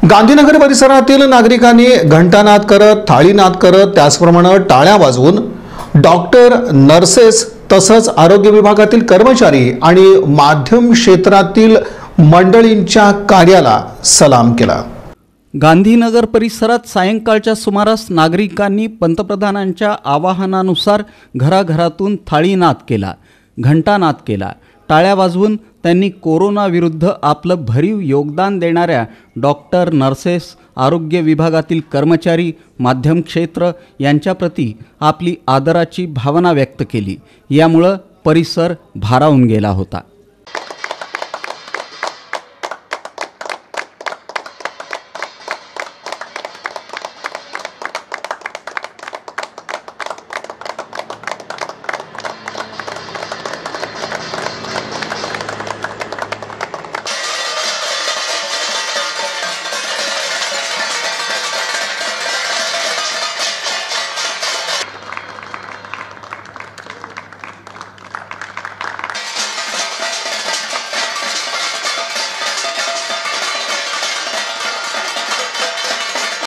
गांधीनगर परिसरातील नागरिकांनी घंटानाद करत, थाळीनाद करत, त्याचप्रमाणे टाळ्या वाजवून डॉक्टर, नर्सेस तसंच आरोग्य विभागातील कर्मचारी आणि माध्यम क्षेत्रातील मंडळींच्या कार्याला सलाम केला। गांधीनगर परिसरात सायंकाळच्या सुमारास नागरिकांनी पंतप्रधानांच्या आवाहनानुसार घराघरातून थाळीनाद केला, घंटानाद केला। टाळ्या वाजवून त्यांनी कोरोना विरुद्ध आपलं भरीव योगदान देणाऱ्या डॉक्टर, नर्सेस, आरोग्य विभागातील कर्मचारी, माध्यम क्षेत्र यांच्याप्रती आपली आदराची भावना व्यक्त केली। यामुळे परिसर भारावून गेला होता।